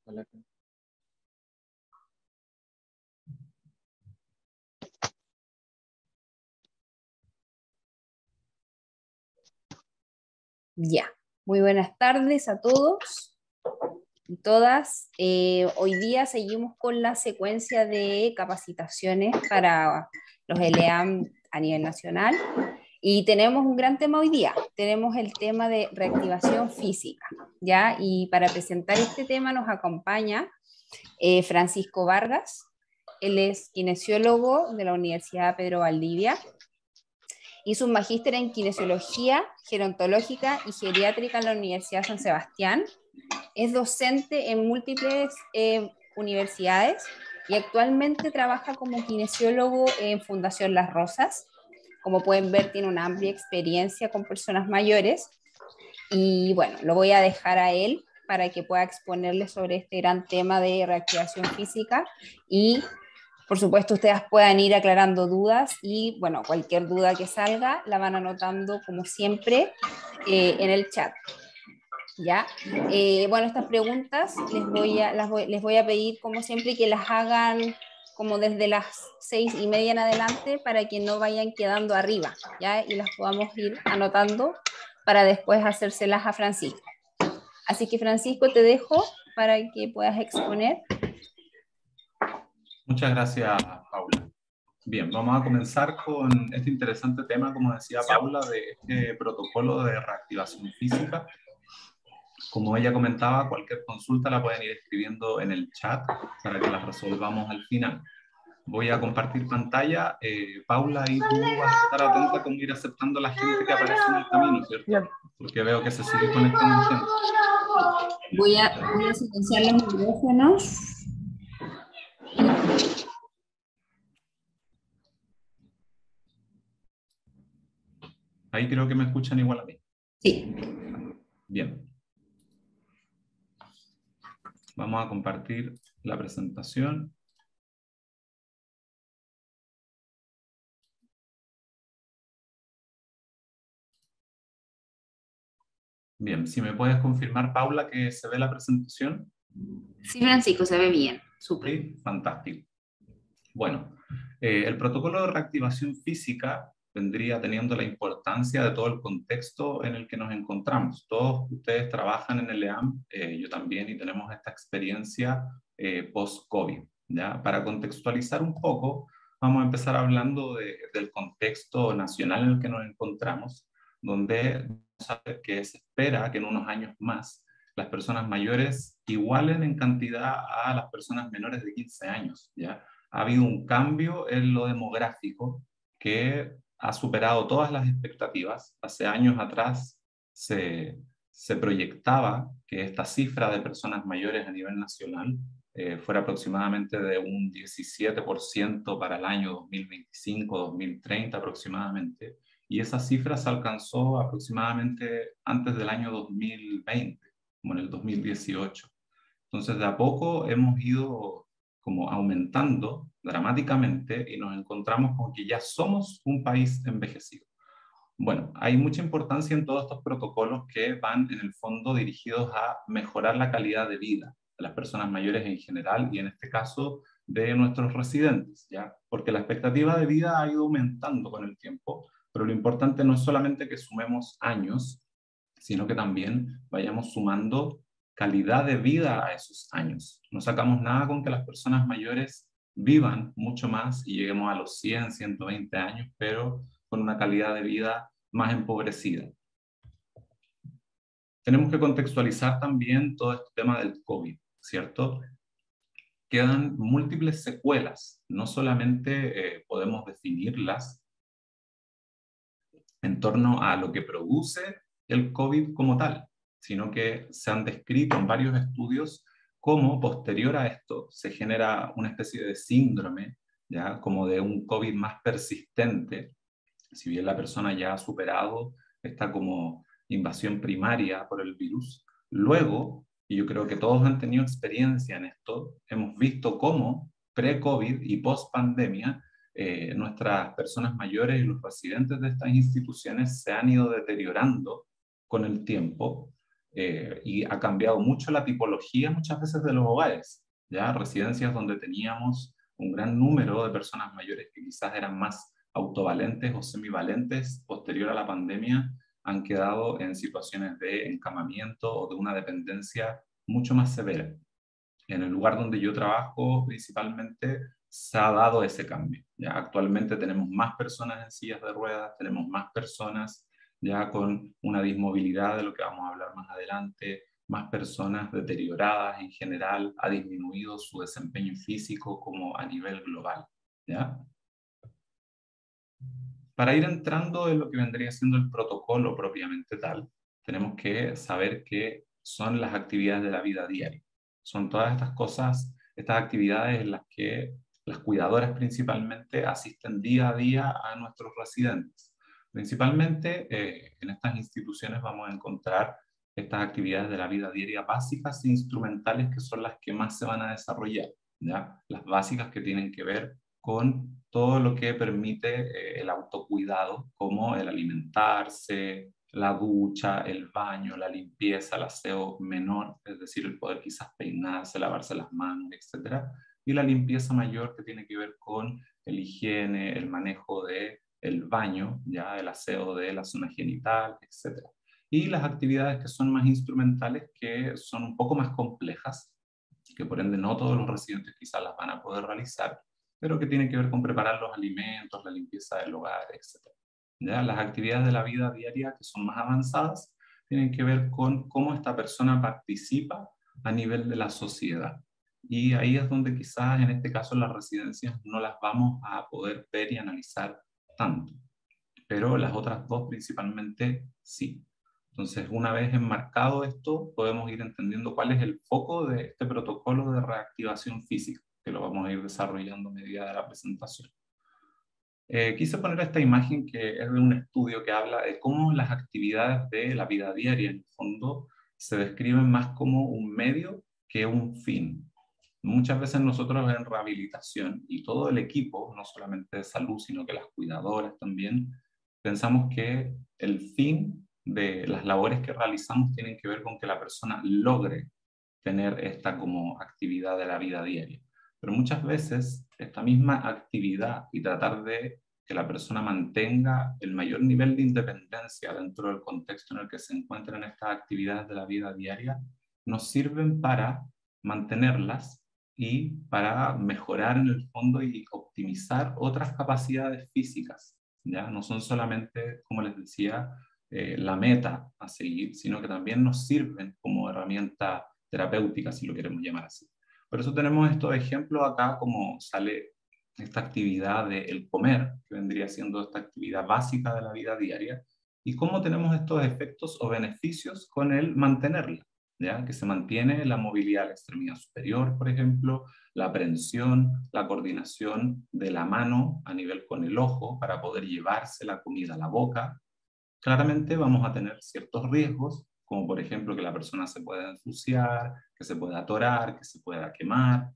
Hola. Ya, muy buenas tardes a todos y todas. Hoy día seguimos con la secuencia de capacitaciones para los LEAM a nivel nacional y tenemos un gran tema hoy día. Tenemos el tema de reactivación física, ¿ya? Y para presentar este tema nos acompaña Francisco Vargas. Él es kinesiólogo de la Universidad Pedro Valdivia. Hizo un magíster en kinesiología gerontológica y geriátrica en la Universidad San Sebastián. Es docente en múltiples universidades y actualmente trabaja como kinesiólogo en Fundación Las Rosas. Como pueden ver, tiene una amplia experiencia con personas mayores y bueno, lo voy a dejar a él para que pueda exponerles sobre este gran tema de reactivación física y por supuesto, ustedes puedan ir aclarando dudas y, bueno, cualquier duda que salga la van anotando como siempre en el chat. ¿Ya? Bueno, estas preguntas les voy a pedir como siempre que las hagan como desde las 6:30 en adelante para que no vayan quedando arriba, ¿ya? Y las podamos ir anotando para después hacérselas a Francisco. Así que Francisco, te dejo para que puedas exponer. Muchas gracias, Paula. Bien, vamos a comenzar con este interesante tema, como decía Paula, de este protocolo de reactivación física. Como ella comentaba, cualquier consulta la pueden ir escribiendo en el chat para que las resolvamos al final. Voy a compartir pantalla. Paula, y tú vas a estar atenta con ir aceptando a la gente que aparece en el camino, ¿cierto? Porque veo que se sigue conectando gente. Voy a silenciar los micrófonos. Ahí creo que me escuchan igual a mí. Sí. Bien. Vamos a compartir la presentación. Bien, si me puedes confirmar, Paula, que se ve la presentación. Sí, Francisco, se ve bien. Súper. Sí, fantástico. Bueno, el protocolo de reactivación física vendría teniendo la importancia de todo el contexto en el que nos encontramos. Todos ustedes trabajan en el EAM, yo también, y tenemos esta experiencia post-COVID, ¿ya? Para contextualizar un poco, vamos a empezar hablando del contexto nacional en el que nos encontramos, donde sabe que se espera que en unos años más las personas mayores igualen en cantidad a las personas menores de 15 años, ¿ya? Ha habido un cambio en lo demográfico que ha superado todas las expectativas. Hace años atrás se proyectaba que esta cifra de personas mayores a nivel nacional fuera aproximadamente de un 17% para el año 2025-2030 aproximadamente, y esa cifra se alcanzó aproximadamente antes del año 2020, como en el 2018. Entonces, de a poco hemos ido como aumentando dramáticamente y nos encontramos con que ya somos un país envejecido. Bueno, hay mucha importancia en todos estos protocolos que van en el fondo dirigidos a mejorar la calidad de vida de las personas mayores en general y en este caso de nuestros residentes, ¿ya? Porque la expectativa de vida ha ido aumentando con el tiempo, pero lo importante no es solamente que sumemos años, sino que también vayamos sumando calidad de vida a esos años. No sacamos nada con que las personas mayores vivan mucho más y lleguemos a los 100, 120 años, pero con una calidad de vida más empobrecida. Tenemos que contextualizar también todo este tema del COVID, ¿cierto? Quedan múltiples secuelas, no solamente podemos definirlas en torno a lo que produce el COVID como tal, sino que se han descrito en varios estudios cómo posterior a esto se genera una especie de síndrome, ya como de un COVID más persistente, si bien la persona ya ha superado esta como invasión primaria por el virus. Luego, y yo creo que todos han tenido experiencia en esto, hemos visto cómo pre-COVID y post-pandemia nuestras personas mayores y los residentes de estas instituciones se han ido deteriorando con el tiempo, y ha cambiado mucho la tipología muchas veces de los hogares, ya residencias donde teníamos un gran número de personas mayores que quizás eran más autovalentes o semivalentes posterior a la pandemia, han quedado en situaciones de encamamiento o de una dependencia mucho más severa. En el lugar donde yo trabajo principalmente se ha dado ese cambio. Ya actualmente tenemos más personas en sillas de ruedas, tenemos más personas ya con una dismovilidad, de lo que vamos a hablar más adelante, más personas deterioradas en general, ha disminuido su desempeño físico como a nivel global. ¿Ya? Para ir entrando en lo que vendría siendo el protocolo propiamente tal, tenemos que saber qué son las actividades de la vida diaria. Son todas estas cosas, estas actividades en las que las cuidadoras principalmente asisten día a día a nuestros residentes. Principalmente en estas instituciones vamos a encontrar estas actividades de la vida diaria básicas e instrumentales que son las que más se van a desarrollar, ¿ya? Las básicas que tienen que ver con todo lo que permite el autocuidado, como el alimentarse, la ducha, el baño, la limpieza, el aseo menor, es decir, el poder quizás peinarse, lavarse las manos, etcétera, y la limpieza mayor que tiene que ver con el higiene, el manejo de el baño, ya el aseo de la zona genital, etcétera. Y las actividades que son más instrumentales, que son un poco más complejas, que por ende no todos los residentes quizás las van a poder realizar, pero que tienen que ver con preparar los alimentos, la limpieza del hogar, etc. ¿Ya? Las actividades de la vida diaria que son más avanzadas tienen que ver con cómo esta persona participa a nivel de la sociedad. Y ahí es donde quizás en este caso las residencias no las vamos a poder ver y analizar tanto, pero las otras dos principalmente sí. Entonces, una vez enmarcado esto, podemos ir entendiendo cuál es el foco de este protocolo de reactivación física, que lo vamos a ir desarrollando a medida de la presentación. Quise poner esta imagen que es de un estudio que habla de cómo las actividades de la vida diaria, en el fondo, se describen más como un medio que un fin. Muchas veces nosotros en rehabilitación y todo el equipo, no solamente de salud, sino que las cuidadoras también, pensamos que el fin de las labores que realizamos tienen que ver con que la persona logre tener esta como actividad de la vida diaria. Pero muchas veces esta misma actividad y tratar de que la persona mantenga el mayor nivel de independencia dentro del contexto en el que se encuentran estas actividades de la vida diaria, nos sirven para mantenerlas y para mejorar en el fondo y optimizar otras capacidades físicas. ¿Ya? No son solamente, como les decía, la meta a seguir, sino que también nos sirven como herramienta terapéutica, si lo queremos llamar así. Por eso tenemos estos ejemplos acá, como sale esta actividad del comer, que vendría siendo esta actividad básica de la vida diaria, y cómo tenemos estos efectos o beneficios con el mantenerla, ¿ya? Que se mantiene la movilidad de la extremidad superior, por ejemplo, la aprehensión, la coordinación de la mano a nivel con el ojo para poder llevarse la comida a la boca. Claramente vamos a tener ciertos riesgos, como por ejemplo que la persona se pueda ensuciar, que se pueda atorar, que se pueda quemar,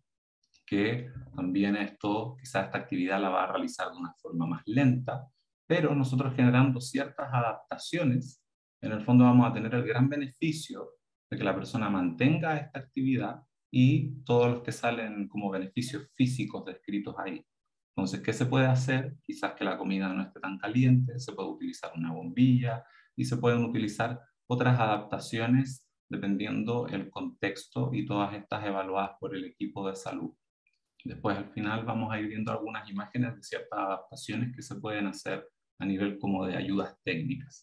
que también esto, quizás esta actividad la va a realizar de una forma más lenta, pero nosotros generando ciertas adaptaciones, en el fondo vamos a tener el gran beneficio de que la persona mantenga esta actividad y todos los que salen como beneficios físicos descritos ahí. Entonces, ¿qué se puede hacer? Quizás que la comida no esté tan caliente, se puede utilizar una bombilla y se pueden utilizar otras adaptaciones dependiendo el contexto y todas estas evaluadas por el equipo de salud. Después, al final, vamos a ir viendo algunas imágenes de ciertas adaptaciones que se pueden hacer a nivel como de ayudas técnicas.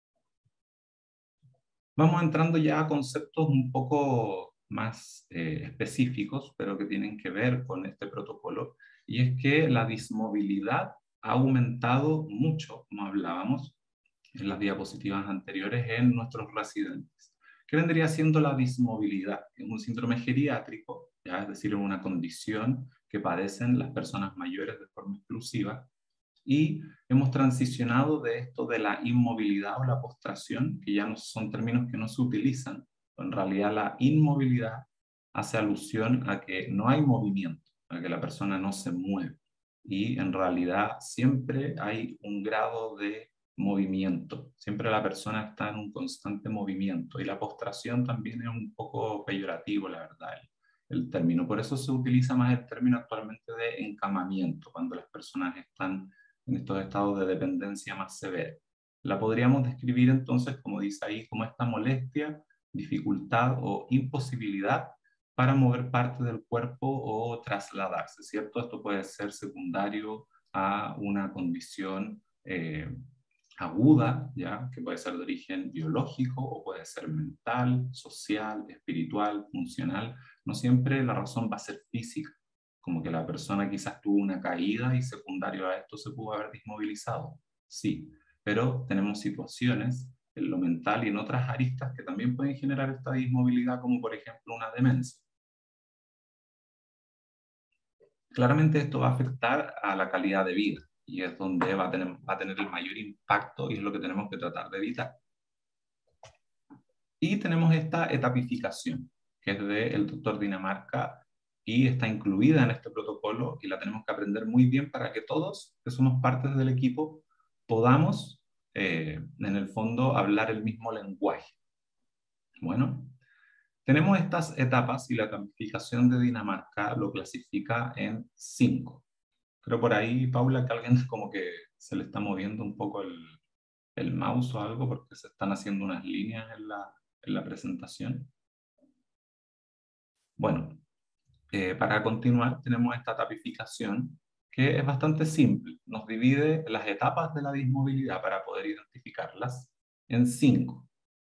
Vamos entrando ya a conceptos un poco más específicos, pero que tienen que ver con este protocolo, y es que la dismovilidad ha aumentado mucho, como hablábamos en las diapositivas anteriores, en nuestros residentes. ¿Qué vendría siendo la dismovilidad? Es un síndrome geriátrico, ¿ya? Es decir, es una condición que padecen las personas mayores de forma exclusiva, y hemos transicionado de esto de la inmovilidad o la postración, que ya no son términos que no se utilizan. En realidad la inmovilidad hace alusión a que no hay movimiento, a que la persona no se mueve. Y en realidad siempre hay un grado de movimiento. Siempre la persona está en un constante movimiento y la postración también es un poco peyorativo, la verdad, el término. Por eso se utiliza más el término actualmente de encamamiento, cuando las personas están en estos estados de dependencia más severa. La podríamos describir entonces, como dice ahí, como esta molestia, dificultad o imposibilidad para mover parte del cuerpo o trasladarse, ¿cierto? Esto puede ser secundario a una condición aguda, ¿ya? Que puede ser de origen biológico o puede ser mental, social, espiritual, funcional. No siempre la razón va a ser física, como que la persona quizás tuvo una caída y secundario a esto se pudo haber desmovilizado. Sí, pero tenemos situaciones en lo mental y en otras aristas que también pueden generar esta dismovilidad, como por ejemplo una demencia. Claramente esto va a afectar a la calidad de vida y es donde va a tener el mayor impacto y es lo que tenemos que tratar de evitar. Y tenemos esta etapificación, que es del doctor Dinamarca y está incluida en este protocolo y la tenemos que aprender muy bien para que todos, que somos partes del equipo, podamos, en el fondo, hablar el mismo lenguaje. Bueno, tenemos estas etapas y la etapificación de Dinamarca lo clasifica en 5. Creo por ahí, Paula, que alguien como que se le está moviendo un poco el mouse o algo porque se están haciendo unas líneas en la presentación. Bueno, para continuar tenemos esta tapificación que es bastante simple. Nos divide las etapas de la dismovilidad para poder identificarlas en 5.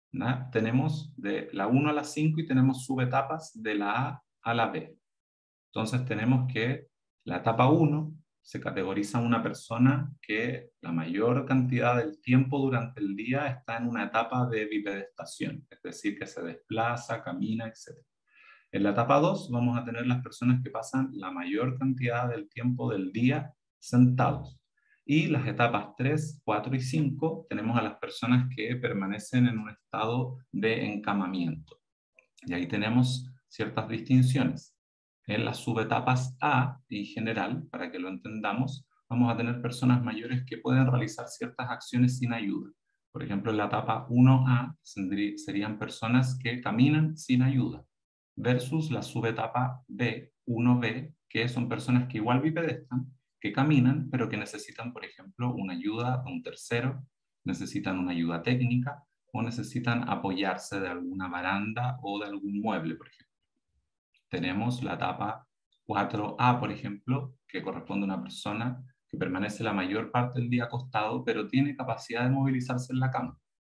Tenemos de la 1 a la 5 y tenemos subetapas de la A a la B. Entonces tenemos que la etapa 1 se categoriza a una persona que la mayor cantidad del tiempo durante el día está en una etapa de bipedestación, es decir, que se desplaza, camina, etc. En la etapa 2 vamos a tener las personas que pasan la mayor cantidad del tiempo del día sentados. Y las etapas 3, 4 y 5 tenemos a las personas que permanecen en un estado de encamamiento. Y ahí tenemos ciertas distinciones. En las subetapas A y general, para que lo entendamos, vamos a tener personas mayores que pueden realizar ciertas acciones sin ayuda. Por ejemplo, en la etapa 1A serían personas que caminan sin ayuda, versus la subetapa B, 1B, que son personas que igual bipedestan, que caminan, pero que necesitan, por ejemplo, una ayuda de un tercero, necesitan una ayuda técnica, o necesitan apoyarse de alguna baranda o de algún mueble, por ejemplo. Tenemos la etapa 4A, por ejemplo, que corresponde a una persona que permanece la mayor parte del día acostado, pero tiene capacidad de movilizarse en la cama.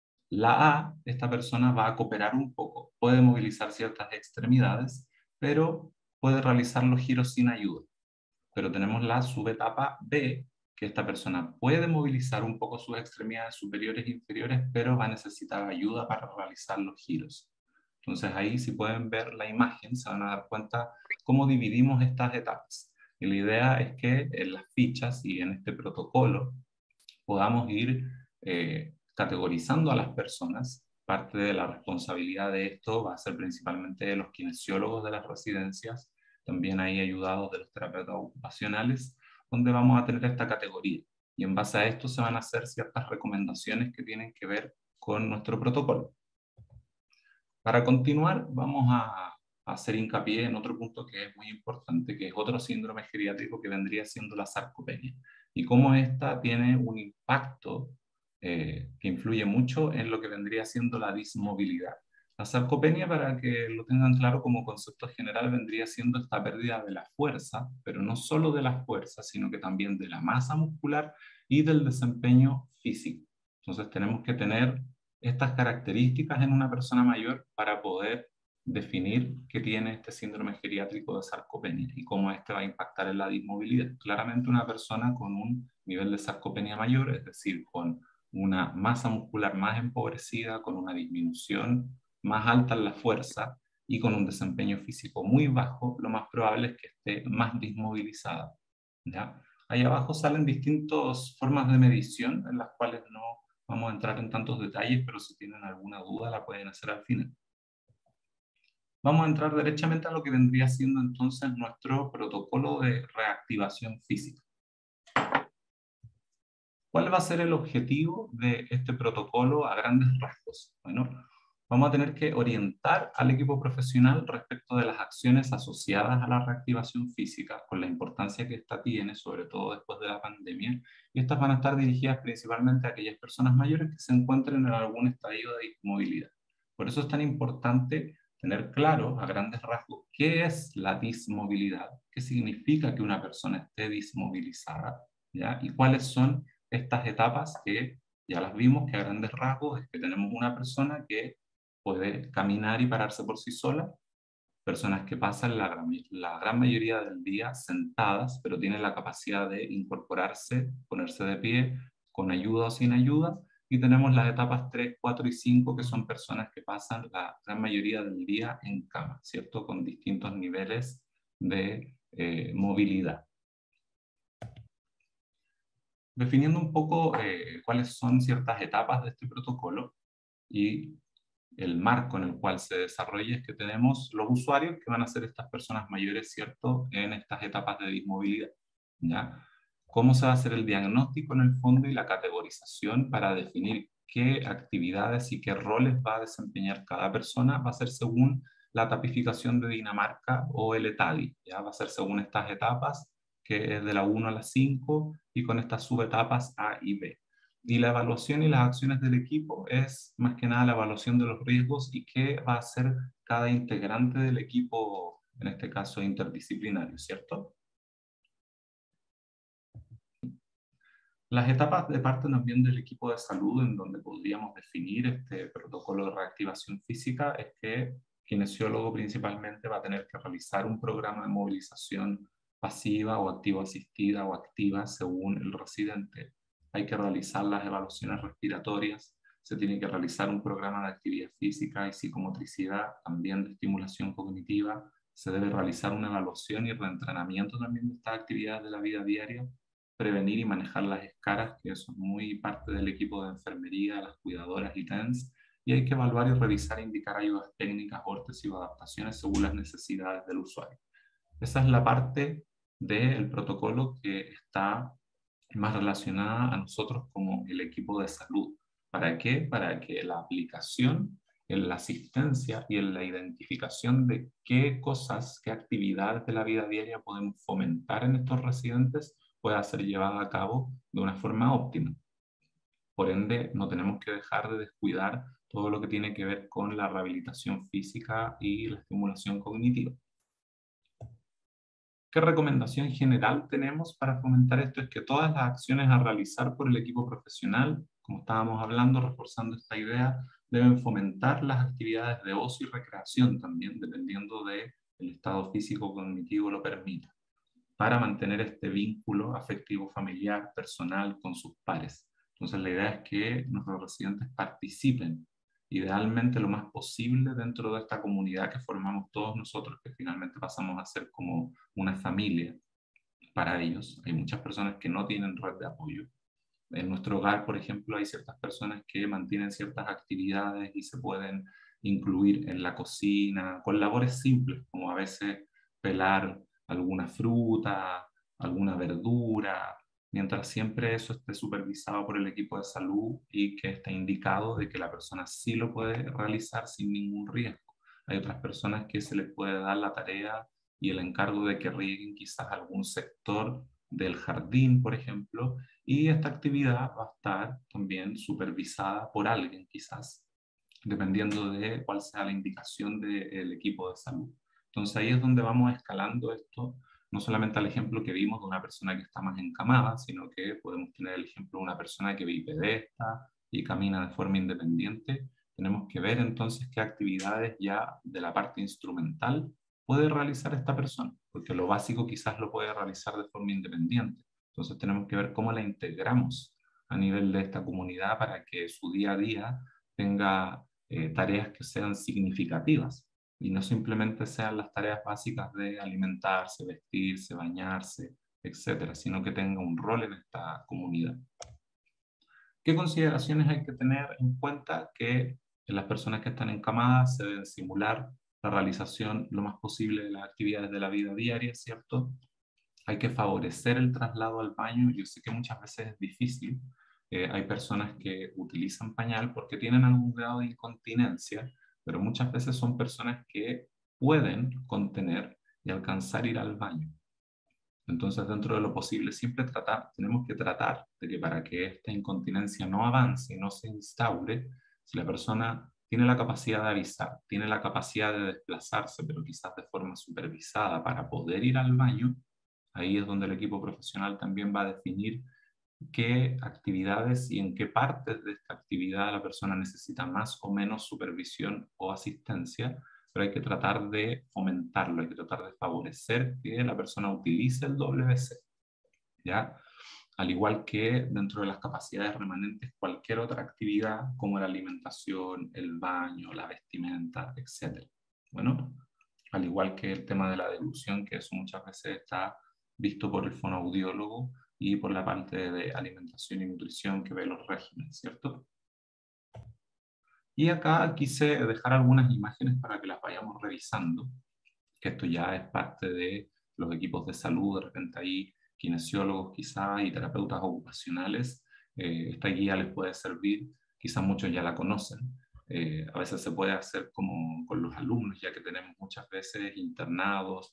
La A, esta persona va a cooperar un poco, puede movilizar ciertas extremidades, pero puede realizar los giros sin ayuda. Pero tenemos la subetapa B, que esta persona puede movilizar un poco sus extremidades superiores e inferiores, pero va a necesitar ayuda para realizar los giros. Entonces ahí, si pueden ver la imagen, se van a dar cuenta cómo dividimos estas etapas. Y la idea es que en las fichas y en este protocolo podamos ir categorizando a las personas. Parte de la responsabilidad de esto va a ser principalmente de los kinesiólogos de las residencias, también ahí ayudados de los terapeutas ocupacionales, donde vamos a tener esta categoría. Y en base a esto se van a hacer ciertas recomendaciones que tienen que ver con nuestro protocolo. Para continuar, vamos a hacer hincapié en otro punto que es muy importante, que es otro síndrome geriátrico que vendría siendo la sarcopenia, y cómo esta tiene un impacto que influye mucho en lo que vendría siendo la dismovilidad. La sarcopenia, para que lo tengan claro como concepto general, vendría siendo esta pérdida de la fuerza, pero no solo de la fuerza, sino que también de la masa muscular y del desempeño físico. Entonces tenemos que tener estas características en una persona mayor para poder definir qué tiene este síndrome geriátrico de sarcopenia y cómo este va a impactar en la dismovilidad. Claramente una persona con un nivel de sarcopenia mayor, es decir, con una masa muscular más empobrecida, con una disminución más alta en la fuerza y con un desempeño físico muy bajo, lo más probable es que esté más dismovilizada. ¿Ya? Ahí abajo salen distintas formas de medición en las cuales no vamos a entrar en tantos detalles, pero si tienen alguna duda la pueden hacer al final. Vamos a entrar derechamente a lo que vendría siendo entonces nuestro protocolo de reactivación física. ¿Cuál va a ser el objetivo de este protocolo a grandes rasgos? Bueno, vamos a tener que orientar al equipo profesional respecto de las acciones asociadas a la reactivación física, con la importancia que esta tiene, sobre todo después de la pandemia, y estas van a estar dirigidas principalmente a aquellas personas mayores que se encuentren en algún estadio de dismovilidad. Por eso es tan importante tener claro a grandes rasgos qué es la dismovilidad, qué significa que una persona esté dismovilizada, ¿ya? Y cuáles son estas etapas que ya las vimos, que a grandes rasgos es que tenemos una persona que puede caminar y pararse por sí sola, personas que pasan la gran mayoría del día sentadas, pero tienen la capacidad de incorporarse, ponerse de pie, con ayuda o sin ayuda, y tenemos las etapas 3, 4 y 5, que son personas que pasan la gran mayoría del día en cama, ¿cierto? Con distintos niveles de movilidad. Definiendo un poco cuáles son ciertas etapas de este protocolo y el marco en el cual se desarrolla, es que tenemos los usuarios que van a ser estas personas mayores, ¿cierto?, en estas etapas de dismovilidad, ¿ya? ¿Cómo se va a hacer el diagnóstico en el fondo y la categorización para definir qué actividades y qué roles va a desempeñar cada persona? Va a ser según la tipificación de Dinamarca o el ETADI, ¿ya? Va a ser según estas etapas, que es de la 1 a la 5, y con estas subetapas A y B. Y la evaluación y las acciones del equipo es más que nada la evaluación de los riesgos y qué va a hacer cada integrante del equipo, en este caso interdisciplinario, ¿cierto? Las etapas de parte también del equipo de salud, en donde podríamos definir este protocolo de reactivación física, es que el kinesiólogo principalmente va a tener que realizar un programa de movilización pasiva o activo asistida o activa según el residente. Hay que realizar las evaluaciones respiratorias, se tiene que realizar un programa de actividad física y psicomotricidad, también de estimulación cognitiva, se debe realizar una evaluación y reentrenamiento también de estas actividades de la vida diaria, prevenir y manejar las escaras, que eso es muy parte del equipo de enfermería, las cuidadoras y TENS, y hay que evaluar y revisar e indicar ayudas técnicas, órtesis o adaptaciones según las necesidades del usuario. Esa es la parte del protocolo que está más relacionada a nosotros como el equipo de salud. ¿Para qué? Para que la aplicación, en la asistencia y en la identificación de qué cosas, qué actividades de la vida diaria podemos fomentar en estos residentes pueda ser llevada a cabo de una forma óptima. Por ende, no tenemos que dejar de descuidar todo lo que tiene que ver con la rehabilitación física y la estimulación cognitiva. ¿Qué recomendación general tenemos para fomentar esto? Es que todas las acciones a realizar por el equipo profesional, como estábamos hablando, reforzando esta idea, deben fomentar las actividades de ocio y recreación también, dependiendo del estado físico cognitivo lo permita, para mantener este vínculo afectivo familiar, personal con sus pares. Entonces la idea es que nuestros residentes participen idealmente lo más posible dentro de esta comunidad que formamos todos nosotros, que finalmente pasamos a ser como una familia para ellos. Hay muchas personas que no tienen red de apoyo. En nuestro hogar, por ejemplo, hay ciertas personas que mantienen ciertas actividades y se pueden incluir en la cocina con labores simples, como a veces pelar alguna fruta, alguna verdura, mientras siempre eso esté supervisado por el equipo de salud y que esté indicado de que la persona sí lo puede realizar sin ningún riesgo. Hay otras personas que se les puede dar la tarea y el encargo de que rieguen quizás algún sector del jardín, por ejemplo, y esta actividad va a estar también supervisada por alguien, quizás, dependiendo de cuál sea la indicación del equipo de salud. Entonces ahí es donde vamos escalando esto, no solamente al ejemplo que vimos de una persona que está más encamada, sino que podemos tener el ejemplo de una persona que bipedesta y camina de forma independiente. Tenemos que ver entonces qué actividades ya de la parte instrumental puede realizar esta persona, porque lo básico quizás lo puede realizar de forma independiente. Entonces tenemos que ver cómo la integramos a nivel de esta comunidad para que su día a día tenga tareas que sean significativas y no simplemente sean las tareas básicas de alimentarse, vestirse, bañarse, etcétera, sino que tenga un rol en esta comunidad. ¿Qué consideraciones hay que tener en cuenta? Que las personas que están encamadas se deben simular la realización lo más posible de las actividades de la vida diaria, ¿cierto? Hay que favorecer el traslado al baño. Yo sé que muchas veces es difícil, Hay personas que utilizan pañal porque tienen algún grado de incontinencia, pero muchas veces son personas que pueden contener y alcanzar a ir al baño. Entonces, dentro de lo posible, siempre tenemos que tratar de que para que esta incontinencia no avance y no se instaure, si la persona tiene la capacidad de avisar, tiene la capacidad de desplazarse, pero quizás de forma supervisada para poder ir al baño, ahí es donde el equipo profesional también va a definir qué actividades y en qué partes de esta actividad la persona necesita más o menos supervisión o asistencia, pero hay que tratar de fomentarlo, hay que tratar de favorecer que la persona utilice el WC, ¿ya? Al igual que dentro de las capacidades remanentes, cualquier otra actividad como la alimentación, el baño, la vestimenta, etc. Bueno, al igual que el tema de la deglución, que eso muchas veces está visto por el fonoaudiólogo y por la parte de alimentación y nutrición que ve los regímenes, ¿cierto? Y acá quise dejar algunas imágenes para que las vayamos revisando, que esto ya es parte de los equipos de salud, de repente ahí kinesiólogos quizá y terapeutas ocupacionales. Esta guía les puede servir, quizás muchos ya la conocen. A veces se puede hacer como con los alumnos, ya que tenemos muchas veces internados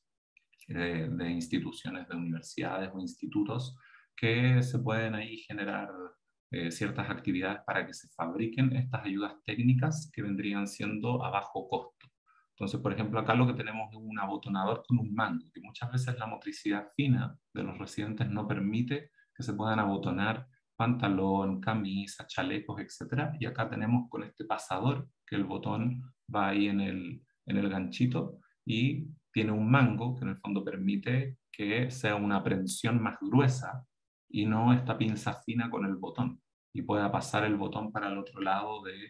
de instituciones, de universidades o institutos, que se pueden ahí generar ciertas actividades para que se fabriquen estas ayudas técnicas que vendrían siendo a bajo costo. Entonces, por ejemplo, acá lo que tenemos es un abotonador con un mango, que muchas veces la motricidad fina de los residentes no permite que se puedan abotonar pantalón, camisa, chalecos, etc. Y acá tenemos con este pasador, que el botón va ahí en el ganchito y tiene un mango que en el fondo permite que sea una prensión más gruesa y no esta pinza fina con el botón y pueda pasar el botón para el otro lado de,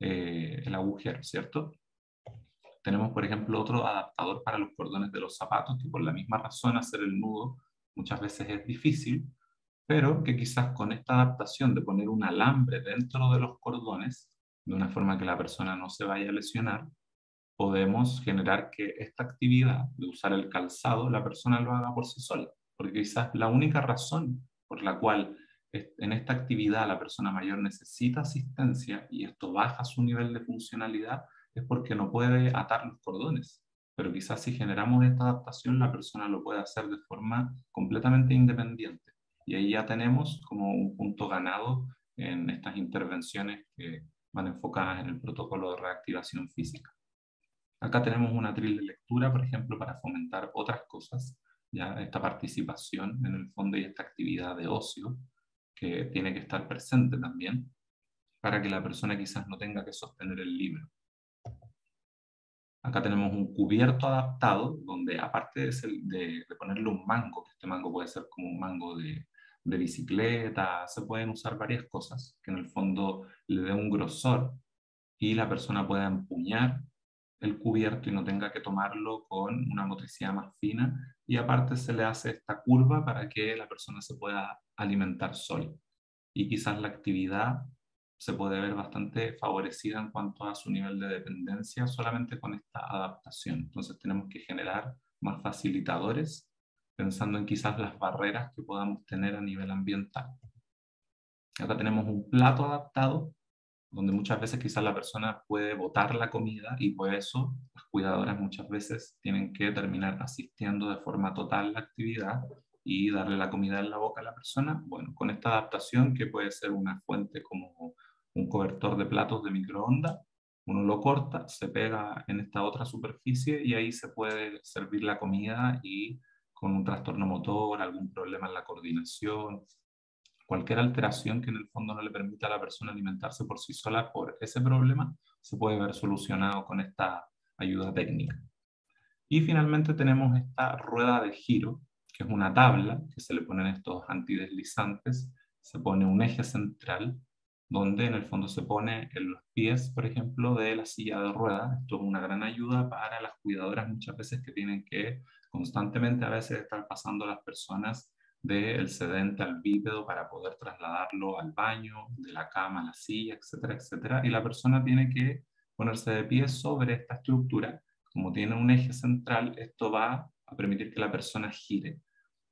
el agujero, ¿cierto? Tenemos, por ejemplo, otro adaptador para los cordones de los zapatos, que por la misma razón hacer el nudo muchas veces es difícil, pero que quizás con esta adaptación de poner un alambre dentro de los cordones, de una forma que la persona no se vaya a lesionar, podemos generar que esta actividad de usar el calzado la persona lo haga por sí sola, porque quizás la única razón por la cual en esta actividad la persona mayor necesita asistencia y esto baja su nivel de funcionalidad es porque no puede atar los cordones. Pero quizás si generamos esta adaptación la persona lo puede hacer de forma completamente independiente. Y ahí ya tenemos como un punto ganado en estas intervenciones que van enfocadas en el protocolo de reactivación física. Acá tenemos un atril de lectura, por ejemplo, para fomentar otras cosas, ya esta participación en el fondo y esta actividad de ocio que tiene que estar presente también para que la persona quizás no tenga que sostener el libro. Acá tenemos un cubierto adaptado donde aparte de ponerle un mango, que este mango puede ser como un mango de bicicleta, se pueden usar varias cosas que en el fondo le dé un grosor y la persona pueda empuñar el cubierto y no tenga que tomarlo con una motricidad más fina. Y aparte se le hace esta curva para que la persona se pueda alimentar sola. Y quizás la actividad se puede ver bastante favorecida en cuanto a su nivel de dependencia solamente con esta adaptación. Entonces tenemos que generar más facilitadores pensando en quizás las barreras que podamos tener a nivel ambiental. Acá tenemos un plato adaptado donde muchas veces quizás la persona puede botar la comida y por eso las cuidadoras muchas veces tienen que terminar asistiendo de forma total a la actividad y darle la comida en la boca a la persona. Bueno, con esta adaptación que puede ser una fuente como un cobertor de platos de microondas, uno lo corta, se pega en esta otra superficie y ahí se puede servir la comida y con un trastorno motor, algún problema en la coordinación, cualquier alteración que en el fondo no le permita a la persona alimentarse por sí sola por ese problema, se puede ver solucionado con esta ayuda técnica. Y finalmente tenemos esta rueda de giro, que es una tabla que se le ponen estos antideslizantes, se pone un eje central, donde en el fondo se pone en los pies, por ejemplo, de la silla de ruedas. Esto es una gran ayuda para las cuidadoras muchas veces que tienen que constantemente a veces estar pasando a las personas del sedente al bípedo para poder trasladarlo al baño, de la cama a la silla, etcétera, etcétera. Y la persona tiene que ponerse de pie sobre esta estructura. Como tiene un eje central, esto va a permitir que la persona gire.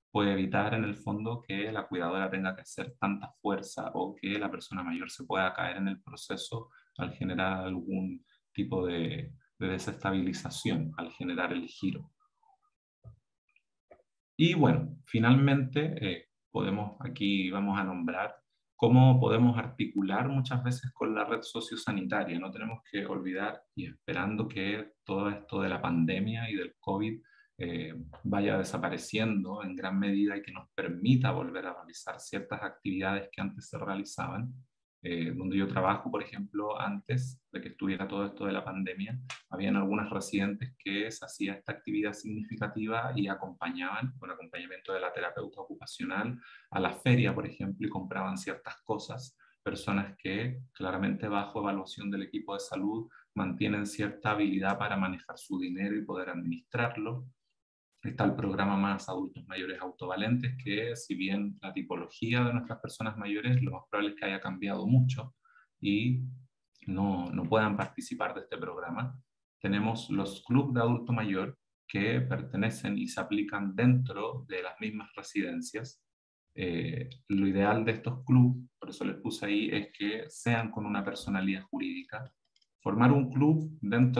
puede evitar en el fondo que la cuidadora tenga que hacer tanta fuerza o que la persona mayor se pueda caer en el proceso al generar algún tipo de desestabilización, al generar el giro. Y bueno, finalmente aquí vamos a nombrar cómo podemos articular muchas veces con la red sociosanitaria. No tenemos que olvidar, y esperando que todo esto de la pandemia y del COVID vaya desapareciendo en gran medida y que nos permita volver a realizar ciertas actividades que antes se realizaban. Donde yo trabajo, por ejemplo, antes de que estuviera todo esto de la pandemia, habían algunas residentes que se hacía esta actividad significativa y acompañaban, con acompañamiento de la terapeuta ocupacional, a la feria, por ejemplo, y compraban ciertas cosas. Personas que claramente bajo evaluación del equipo de salud mantienen cierta habilidad para manejar su dinero y poder administrarlo. Está el programa Más Adultos Mayores Autovalentes, que si bien la tipología de nuestras personas mayores, lo más probable es que haya cambiado mucho y no puedan participar de este programa. Tenemos los clubes de adulto mayor que pertenecen y se aplican dentro de las mismas residencias. Lo ideal de estos clubes, por eso les puse ahí, es que sean con una personalidad jurídica. Formar un club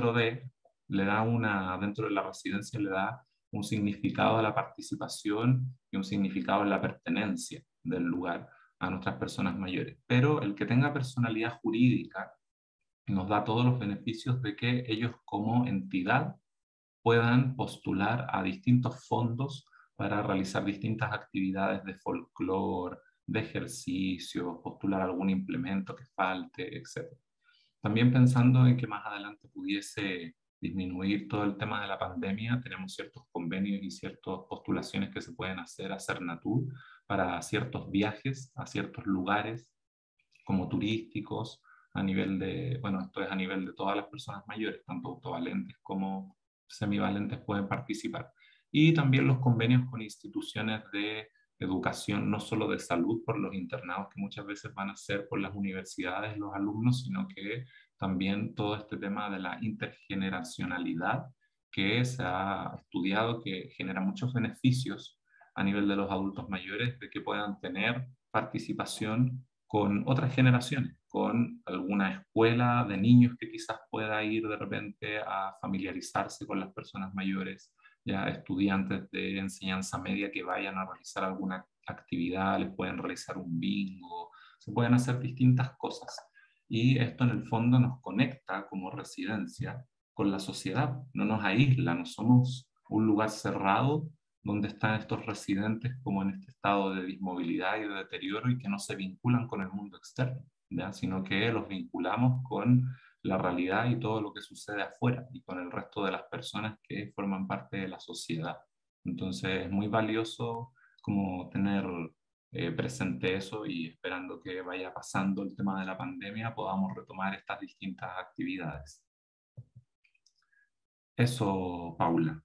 dentro de la residencia le da un significado a la participación y un significado a la pertenencia del lugar a nuestras personas mayores. Pero el que tenga personalidad jurídica nos da todos los beneficios de que ellos como entidad puedan postular a distintos fondos para realizar distintas actividades de folclore, de ejercicio, postular algún implemento que falte, etc. También pensando en que más adelante pudiese disminuir todo el tema de la pandemia, tenemos ciertos convenios y ciertas postulaciones que se pueden hacer a Cernatur para ciertos viajes a ciertos lugares como turísticos, bueno, esto es a nivel de todas las personas mayores, tanto autovalentes como semivalentes pueden participar. Y también los convenios con instituciones de educación, no solo de salud por los internados que muchas veces van a ser por las universidades los alumnos, sino que también todo este tema de la intergeneracionalidad que se ha estudiado, que genera muchos beneficios a nivel de los adultos mayores, de que puedan tener participación con otras generaciones, con alguna escuela de niños que quizás pueda ir de repente a familiarizarse con las personas mayores, ya estudiantes de enseñanza media que vayan a realizar alguna actividad, les pueden realizar un bingo, se pueden hacer distintas cosas. Y esto en el fondo nos conecta como residencia con la sociedad, no nos aísla, no somos un lugar cerrado donde están estos residentes como en este estado de dismovilidad y de deterioro y que no se vinculan con el mundo externo, ¿ya? Sino que los vinculamos con la realidad y todo lo que sucede afuera y con el resto de las personas que forman parte de la sociedad. Entonces es muy valioso como tener presente eso y esperando que vaya pasando el tema de la pandemia podamos retomar estas distintas actividades. Eso, Paula.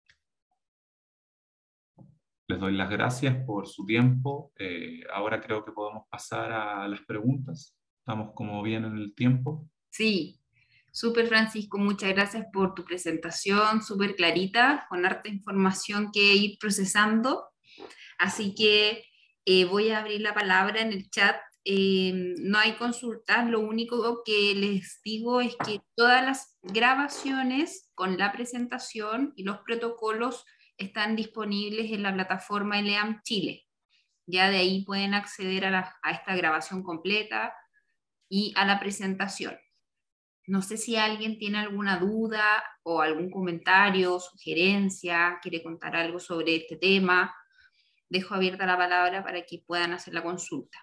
Les doy las gracias por su tiempo. Ahora creo que podemos pasar a las preguntas. Estamos como bien en el tiempo. Sí, súper Francisco, muchas gracias por tu presentación, súper clarita, con harta información que ir procesando. Así que voy a abrir la palabra en el chat. No hay consultas, lo único que les digo es que todas las grabaciones con la presentación y los protocolos están disponibles en la plataforma LEAM Chile. Ya de ahí pueden acceder a esta grabación completa y a la presentación. No sé si alguien tiene alguna duda o algún comentario, sugerencia, quiere contar algo sobre este tema. Dejo abierta la palabra para que puedan hacer la consulta.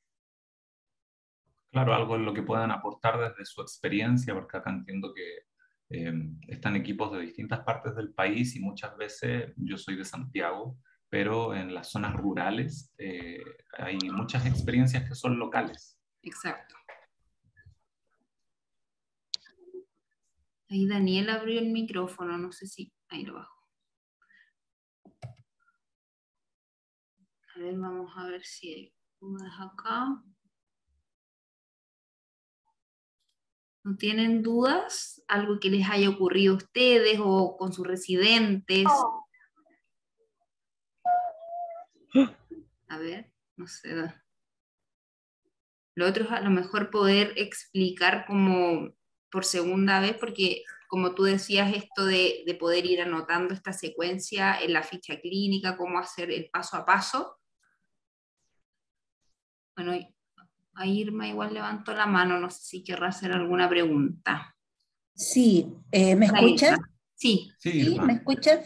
Claro, algo en lo que puedan aportar desde su experiencia, porque acá entiendo que están equipos de distintas partes del país y muchas veces yo soy de Santiago, pero en las zonas rurales hay muchas experiencias que son locales. Exacto. Ahí Daniel abrió el micrófono, no sé si... Ahí lo bajo. A ver, vamos a ver si hay dudas acá. ¿No tienen dudas? ¿Algo que les haya ocurrido a ustedes o con sus residentes? A ver, no sé. Lo otro es a lo mejor poder explicar como por segunda vez, porque como tú decías, esto de poder ir anotando esta secuencia en la ficha clínica, cómo hacer el paso a paso. Bueno, a Irma igual levantó la mano, no sé si querrá hacer alguna pregunta. Sí, ¿me La Irma. escuchan? Sí, Sí, Sí, ¿me Irma. escuchan?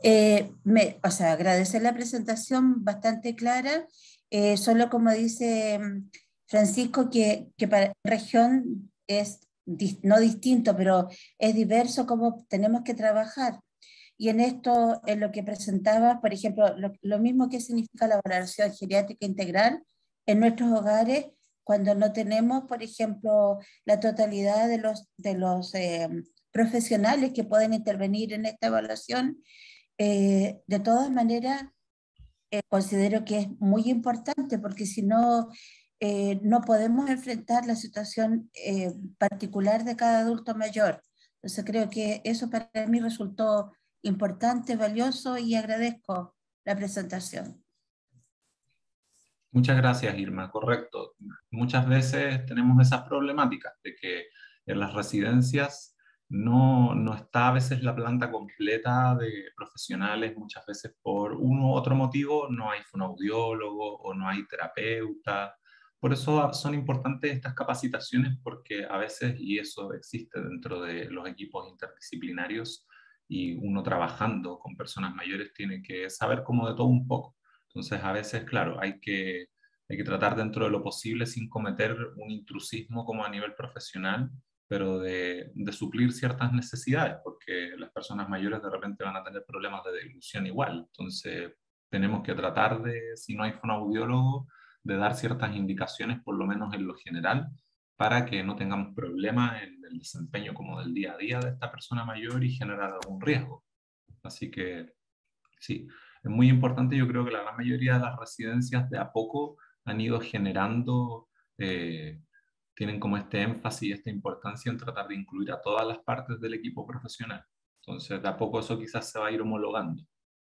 O sea, agradecer la presentación bastante clara, solo como dice Francisco, que para la región es no distinto, pero es diverso cómo tenemos que trabajar. Y en esto, en lo que presentaba, por ejemplo, lo mismo que significa la valoración geriátrica integral en nuestros hogares, cuando no tenemos, por ejemplo, la totalidad de los profesionales que pueden intervenir en esta evaluación, de todas maneras, considero que es muy importante porque si no, no podemos enfrentar la situación particular de cada adulto mayor. Entonces creo que eso para mí resultó importante, valioso y agradezco la presentación. Muchas gracias, Irma. Correcto. Muchas veces tenemos esas problemáticas de que en las residencias no está a veces la planta completa de profesionales, muchas veces por uno u otro motivo no hay fonoaudiólogo o no hay terapeuta. Por eso son importantes estas capacitaciones porque a veces, y eso existe dentro de los equipos interdisciplinarios, y uno trabajando con personas mayores tiene que saber como de todo un poco. Entonces, a veces, claro, hay que tratar dentro de lo posible sin cometer un intrusismo como a nivel profesional, pero de suplir ciertas necesidades, porque las personas mayores de repente van a tener problemas de deglución igual. Entonces, tenemos que tratar de, si no hay fonoaudiólogo, de dar ciertas indicaciones, por lo menos en lo general, para que no tengamos problemas en el desempeño como del día a día de esta persona mayor y generar algún riesgo. Así que sí, es muy importante. Yo creo que la gran mayoría de las residencias de a poco han ido generando, eh, tienen como este énfasis y esta importancia en tratar de incluir a todas las partes del equipo profesional. Entonces, de a poco eso quizás se va a ir homologando.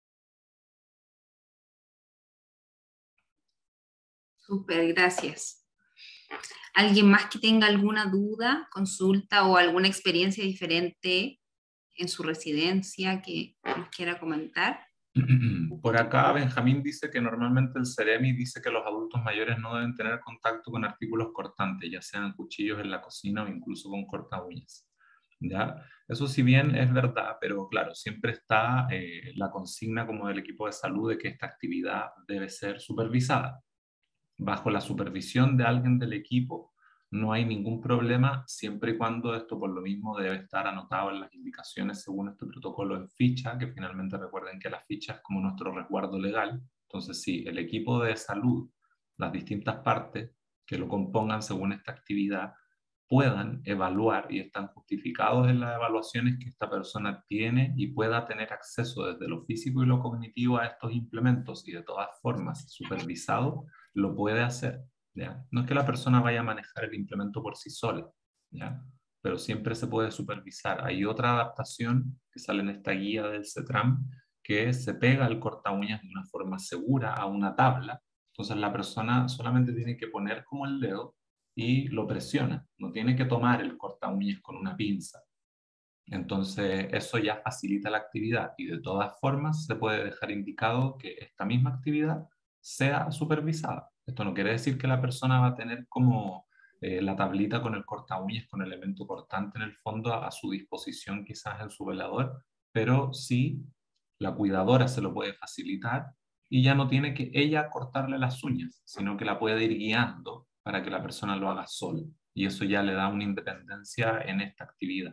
súper, gracias. ¿Alguien más que tenga alguna duda, consulta o alguna experiencia diferente en su residencia que nos quiera comentar? Por acá Benjamín dice que normalmente el Ceremi dice que los adultos mayores no deben tener contacto con artículos cortantes, ya sean cuchillos en la cocina o incluso con corta uñas. ¿Ya? Eso si bien es verdad, pero claro, siempre está la consigna como del equipo de salud de que esta actividad debe ser supervisada. Bajo la supervisión de alguien del equipo no hay ningún problema siempre y cuando esto por lo mismo debe estar anotado en las indicaciones según este protocolo en ficha, que finalmente recuerden que la ficha es como nuestro resguardo legal. Entonces, sí, el equipo de salud, las distintas partes que lo compongan según esta actividad, puedan evaluar y están justificados en las evaluaciones que esta persona tiene y pueda tener acceso desde lo físico y lo cognitivo a estos implementos y de todas formas supervisado, lo puede hacer. ¿Ya? No es que la persona vaya a manejar el implemento por sí sola, ¿ya? Pero siempre se puede supervisar. Hay otra adaptación que sale en esta guía del CETRAM que se pega el corta uñas de una forma segura a una tabla. Entonces la persona solamente tiene que poner como el dedo y lo presiona, no tiene que tomar el corta uñas con una pinza. Entonces, eso ya facilita la actividad y de todas formas se puede dejar indicado que esta misma actividad sea supervisada. Esto no quiere decir que la persona va a tener como la tablita con el corta uñas, con elemento cortante en el fondo a su disposición quizás en su velador, pero sí la cuidadora se lo puede facilitar y ya no tiene que ella cortarle las uñas, sino que la puede ir guiando para que la persona lo haga sola. Y eso ya le da una independencia en esta actividad.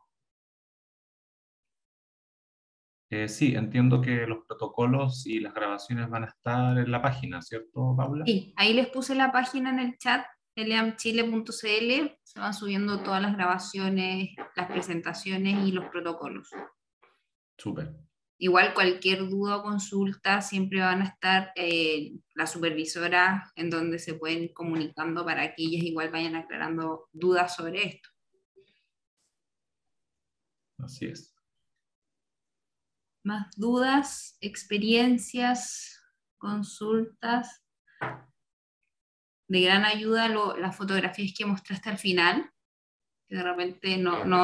Sí, entiendo que los protocolos y las grabaciones van a estar en la página, ¿cierto, Paula? Sí, ahí les puse la página en el chat, eleamchile.cl, se van subiendo todas las grabaciones, las presentaciones y los protocolos. Súper. Igual cualquier duda o consulta siempre van a estar la supervisora en donde se pueden ir comunicando para que ellas igual vayan aclarando dudas sobre esto. Así es. ¿Más dudas, experiencias, consultas. De gran ayuda las fotografías que mostraste al final, que de repente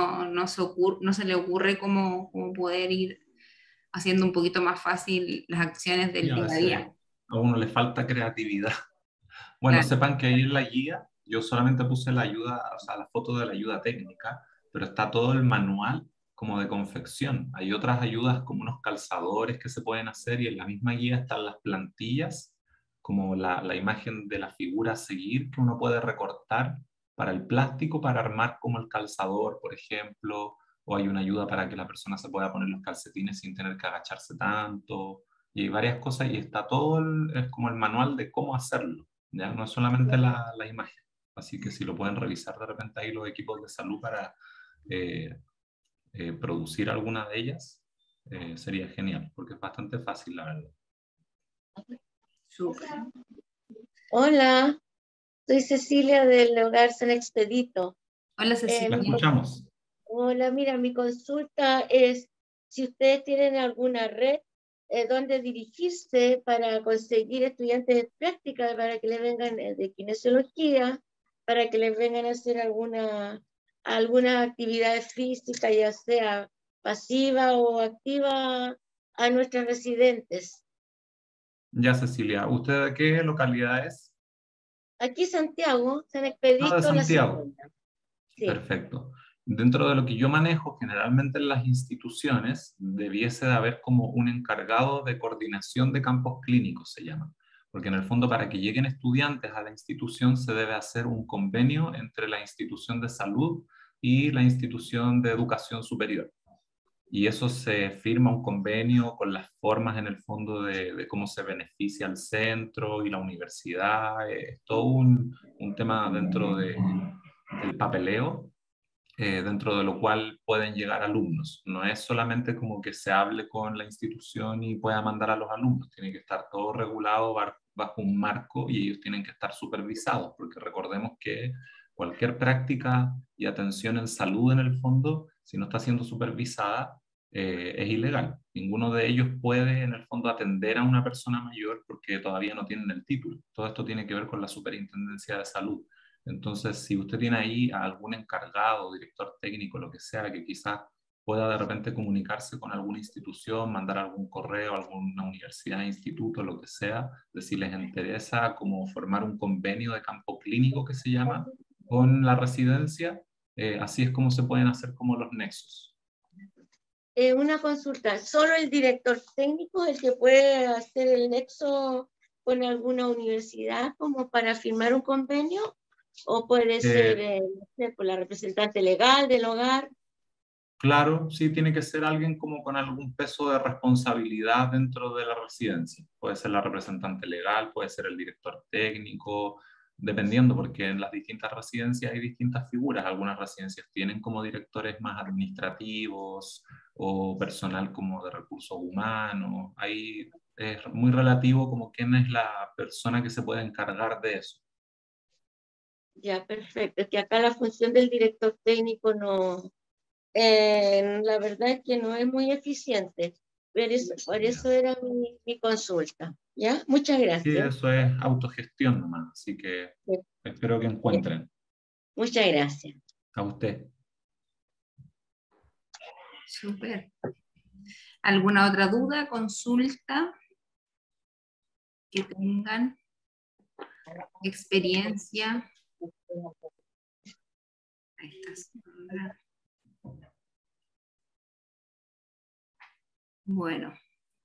no se le ocurre cómo poder ir haciendo un poquito más fácil las acciones Y del a día a veces día. a uno le falta creatividad. Bueno, Claro. sepan que ahí en la guía yo solamente puse la ayuda, o sea, la foto de la ayuda técnica, pero está todo el manual como de confección. Hay otras ayudas como unos calzadores que se pueden hacer y en la misma guía están las plantillas, como la imagen de la figura a seguir que uno puede recortar para el plástico, para armar como el calzador, por ejemplo, o hay una ayuda para que la persona se pueda poner los calcetines sin tener que agacharse tanto. Y hay varias cosas y está todo es como el manual de cómo hacerlo. ¿Ya? No es solamente la imagen. Así que si lo pueden revisar de repente ahí los equipos de salud para eh, producir alguna de ellas, sería genial, porque es bastante fácil, la verdad. Súper. Hola, soy Cecilia del Hogar San Expedito. Hola, La Cecilia. escuchamos. Hola, mira, mi consulta es si ustedes tienen alguna red donde dirigirse para conseguir estudiantes de práctica para que les vengan de kinesiología, para que les vengan a hacer alguna actividad física, ya sea pasiva o activa, a nuestros residentes. Ya, Cecilia, ¿usted de qué localidad es? Aquí Santiago, San Ah, de Expedito, La Santiago. Segunda. Sí. Perfecto. Dentro de lo que yo manejo, generalmente en las instituciones debiese de haber como un encargado de coordinación de campos clínicos, se llama. Porque en el fondo para que lleguen estudiantes a la institución se debe hacer un convenio entre la institución de salud y la institución de educación superior. Y eso se firma un convenio con las formas en el fondo de cómo se beneficia el centro y la universidad. Es todo un tema dentro del papeleo, dentro de lo cual pueden llegar alumnos. No es solamente como que se hable con la institución y pueda mandar a los alumnos, tiene que estar todo regulado bajo un marco y ellos tienen que estar supervisados, porque recordemos que cualquier práctica y atención en salud en el fondo, si no está siendo supervisada, es ilegal. Ninguno de ellos puede en el fondo atender a una persona mayor porque todavía no tienen el título. Todo esto tiene que ver con la superintendencia de salud. Entonces, si usted tiene ahí a algún encargado, director técnico, lo que sea, que quizás pueda de repente comunicarse con alguna institución, mandar algún correo a alguna universidad, instituto, lo que sea, de si les interesa como formar un convenio de campo clínico que se llama con la residencia, así es como se pueden hacer como los nexos. Una consulta, ¿solo el director técnico es el que puede hacer el nexo con alguna universidad como para firmar un convenio? ¿O puede ser no sé, por la representante legal del hogar? Claro, sí tiene que ser alguien como con algún peso de responsabilidad dentro de la residencia. Puede ser la representante legal, puede ser el director técnico, dependiendo, porque en las distintas residencias hay distintas figuras. Algunas residencias tienen como directores más administrativos o personal como de recursos humanos. Ahí es muy relativo como quién es la persona que se puede encargar de eso. Ya, perfecto. Es que acá la función del director técnico no, la verdad es que no es muy eficiente. Por eso era mi consulta. ¿Ya? Muchas Sí, gracias. eso es autogestión nomás, así que espero que encuentren. Muchas gracias. A usted. Súper. ¿Alguna otra duda, consulta que tengan? Experiencia. Ahí está. Bueno.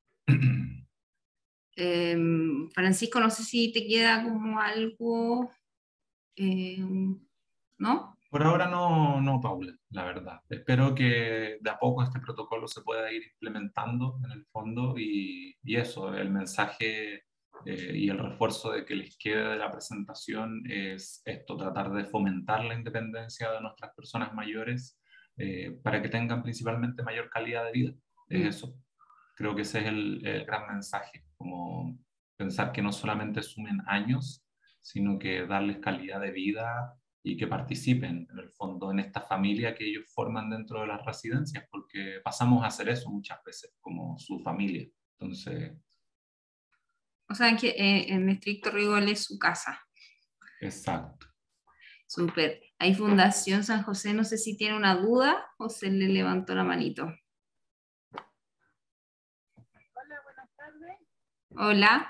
Francisco, no sé si te queda como algo, ¿no? Por ahora no, no, Paula, la verdad. Espero que de a poco este protocolo se pueda ir implementando en el fondo y eso, el mensaje y el refuerzo de que les quede de la presentación es esto, tratar de fomentar la independencia de nuestras personas mayores para que tengan principalmente mayor calidad de vida. Es eso. Creo que ese es el gran mensaje, como pensar que no solamente sumen años, sino que darles calidad de vida y que participen en el fondo en esta familia que ellos forman dentro de las residencias, porque pasamos a hacer eso muchas veces como su familia. Entonces, O sea, que en estricto rigor es su casa. Exacto. Súper. Hay Fundación San José, no sé si tiene una duda o se le levantó la manito. Hola, buenas tardes. Hola.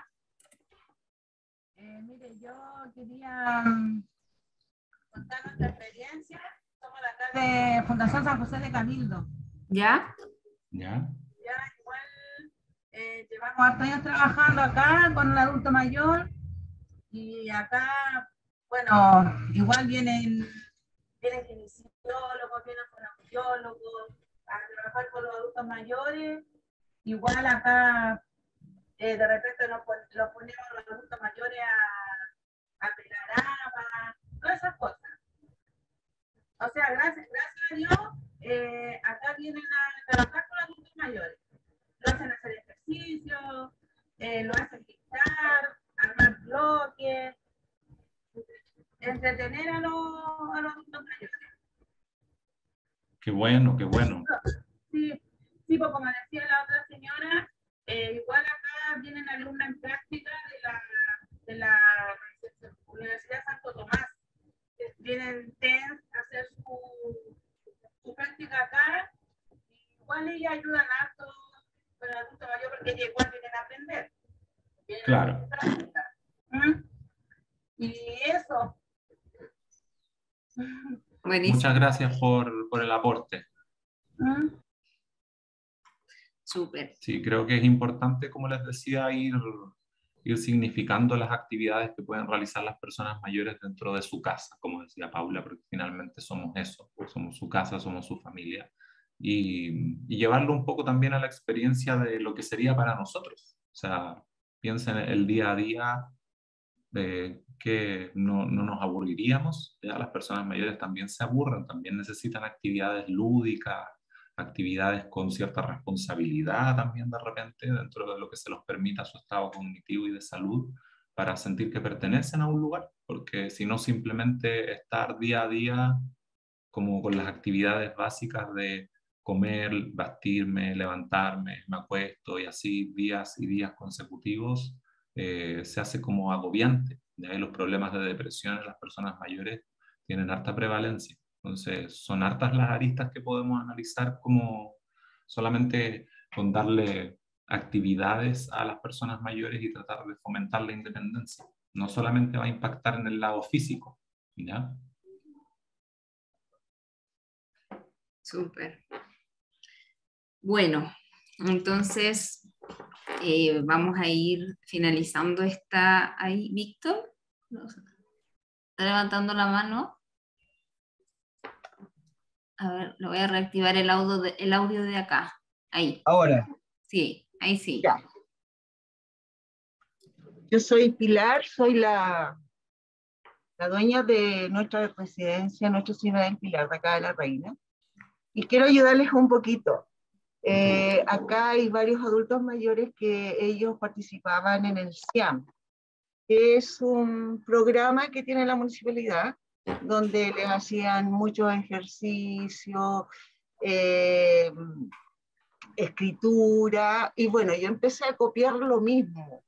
Mire, yo quería contar nuestra experiencia. Somos de acá de Fundación San José de Cabildo. ¿Ya? ¿Ya? Ya igual llevamos hartos años trabajando acá con el adulto mayor y acá, bueno, igual vienen kinesiólogos, vienen fonoaudiólogos a trabajar con los adultos mayores. Igual acá de repente los ponemos los adultos mayores a pelar habas, todas esas cosas. O sea, gracias a Dios, acá vienen a trabajar con adultos mayores. Lo hacen hacer ejercicio, lo hacen pintar, armar bloques, entretener a los adultos mayores. Qué bueno, qué bueno. Sí, sí, pues como decía la otra señora, igual acá vienen alumnas en práctica de la Universidad Santo Tomás. Vienen TENS a hacer su práctica acá. Igual ellas ayudan harto con el adulto mayor porque ellas igual vienen a aprender. Claro. ¿Mm? Y eso. Buenísimo. Muchas gracias por el aporte. ¿Mm? Súper. Sí, creo que es importante, como les decía, ir significando las actividades que pueden realizar las personas mayores dentro de su casa, como decía Paula, porque finalmente somos eso, somos su casa, somos su familia, y llevarlo un poco también a la experiencia de lo que sería para nosotros. O sea, piensen el día a día, que no nos aburriríamos, ya las personas mayores también se aburren, también necesitan actividades lúdicas, actividades con cierta responsabilidad también de repente dentro de lo que se los permita su estado cognitivo y de salud para sentir que pertenecen a un lugar, porque si no simplemente estar día a día como con las actividades básicas de comer, vestirme, levantarme, me acuesto y así días y días consecutivos, se hace como agobiante. De ahí los problemas de depresión en las personas mayores tienen harta prevalencia. Entonces, son hartas las aristas que podemos analizar como solamente con darle actividades a las personas mayores y tratar de fomentar la independencia. No solamente va a impactar en el lado físico, ¿ya? Súper. Bueno, entonces vamos a ir finalizando esta. Ahí, Víctor, ¿está levantando la mano? A ver, lo voy a reactivar el audio de acá. Ahí. Ahora, Sí, ahí sí. ya. Yo soy Pilar, soy la dueña de nuestra residencia, Nuestra Señora del Pilar, de acá de La Reina. Y quiero ayudarles un poquito. Acá hay varios adultos mayores que ellos participaban en el SIAM, que es un programa que tiene la municipalidad, donde les hacían muchos ejercicios, escritura, y bueno, yo empecé a copiar lo mismo,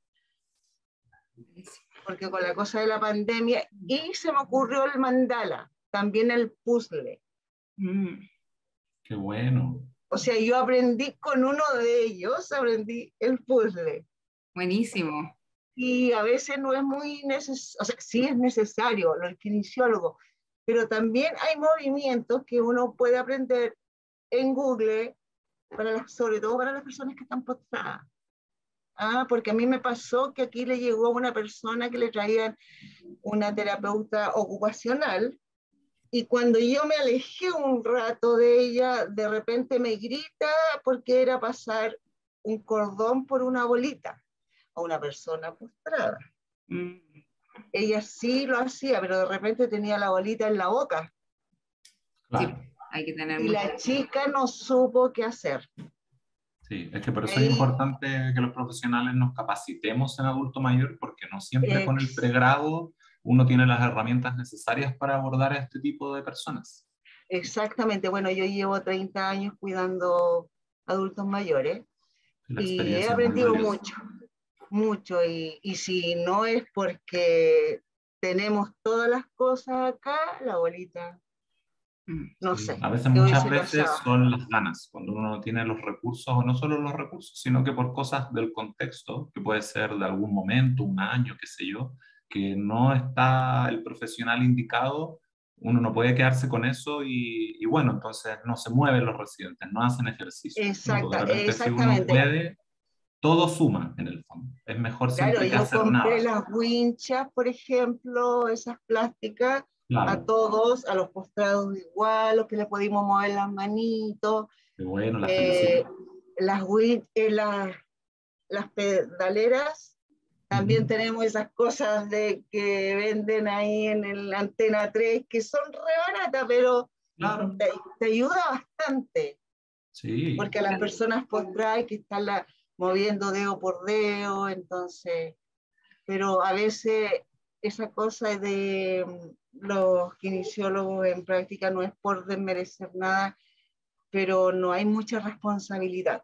porque con la cosa de la pandemia, y se me ocurrió el mandala, también el puzzle. Qué bueno. O sea, yo aprendí con uno de ellos, aprendí el puzzle. Buenísimo. Y a veces no es muy necesario, o sea, sí es necesario, lo kinesiólogo, pero también hay movimientos que uno puede aprender en Google, sobre todo para las personas que están postradas. Porque a mí me pasó que aquí le llegó a una persona que le traían una terapeuta ocupacional, y cuando yo me alejé un rato de ella, de repente me grita porque era pasar un cordón por una bolita a una persona postrada. Ella sí lo hacía, pero de repente tenía la bolita en la boca. Claro. Sí, hay que tener Y la chica no supo qué hacer. Sí, es que por eso es importante que los profesionales nos capacitemos en adulto mayor, porque no siempre con el pregrado uno tiene las herramientas necesarias para abordar a este tipo de personas. Exactamente. Bueno, yo llevo 30 años cuidando adultos mayores y he aprendido mucho. mucho, y si no es porque tenemos todas las cosas acá, la bolita, no Sí, sé, a veces, ¿qué muchas hubiese veces pasado? son las ganas, cuando uno no tiene los recursos, o no solo los recursos, sino que por cosas del contexto, que puede ser de algún momento, un año, qué sé yo, que no está el profesional indicado, uno no puede quedarse con eso y bueno, entonces no se mueven los residentes, no hacen ejercicio. No, pues de repente si uno Exactamente. puede, todo suma en el fondo. Es mejor Claro, siempre que yo hacer compré nada. las winchas, por ejemplo, esas plásticas, a Claro, todos, a los postrados igual, los que le pudimos mover las manitos, qué bueno, la eh, felicito. las pedaleras, también Ujú. tenemos esas cosas de que venden ahí en la Antena 3, que son re baratas, pero Claro, te ayuda bastante, sí. porque a las personas postradas hay que estarla moviendo dedo por dedo, entonces, pero a veces esa cosa de los kinesiólogos en práctica no es por desmerecer nada, pero no hay mucha responsabilidad,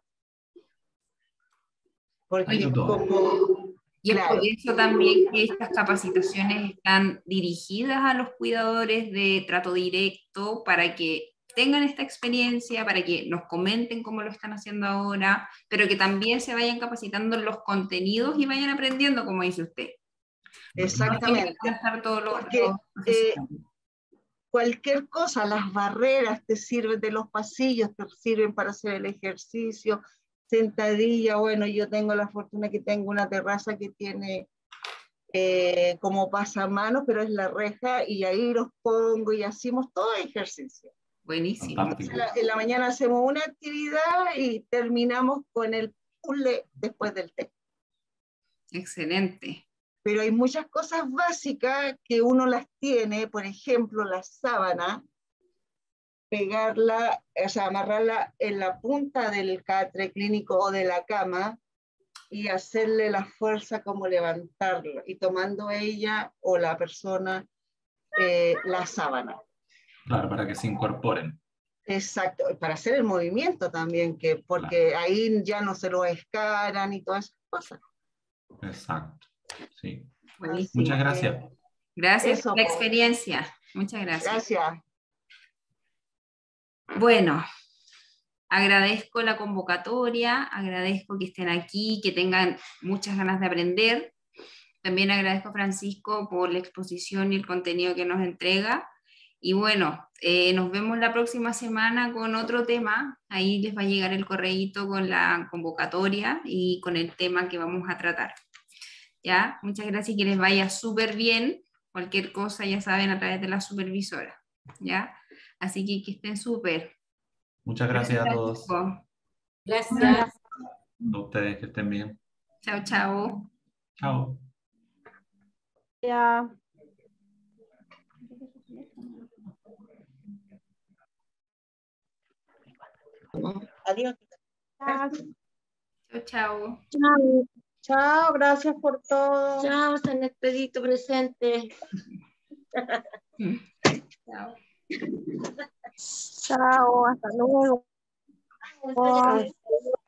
Hay de porque todo. como, Y es por claro, eso también que estas capacitaciones están dirigidas a los cuidadores de trato directo para que tengan esta experiencia, para que nos comenten cómo lo están haciendo ahora, pero que también se vayan capacitando en los contenidos y vayan aprendiendo, como dice usted. Porque no siempre van a exactamente, estar todos porque los profesionales. cualquier cosa, las barreras te sirven de los pasillos, te sirven para hacer el ejercicio, sentadilla, bueno, yo tengo la fortuna que tengo una terraza que tiene como pasamanos, pero es la reja, y ahí los pongo y hacemos todo ejercicio. Buenísimo, Fantástico. En la mañana hacemos una actividad y terminamos con el puzzle después del té. excelente. Pero hay muchas cosas básicas que uno las tiene, por ejemplo, la sábana, pegarla, o sea, amarrarla en la punta del catre clínico o de la cama y hacerle la fuerza como levantarlo, y tomando ella o la persona la sábana. Claro, para que se incorporen. Exacto, para hacer el movimiento también, que, Claro, porque ahí ya no se lo escaran y todas esas cosas. exacto. Sí. Así Buenísimo. Muchas que gracias. Gracias por eso, la pues, experiencia. Muchas gracias. gracias. Bueno, agradezco la convocatoria, agradezco que estén aquí, que tengan muchas ganas de aprender. También agradezco a Francisco por la exposición y el contenido que nos entrega. Y bueno, nos vemos la próxima semana con otro tema. Ahí les va a llegar el correíto con la convocatoria y con el tema que vamos a tratar. ¿Ya? Muchas gracias y que les vaya súper bien. Cualquier cosa ya saben a través de la supervisora. ¿Ya? Así que estén súper. Muchas Gracias, gracias a todos. Francisco. Gracias. A ustedes que estén bien. Chao, chao. Chao. Ya. Adiós. Chao, Chao, chao. chao, gracias por todo. Chao, San Expedito presente. Chao. Chao, hasta luego. Muchas gracias.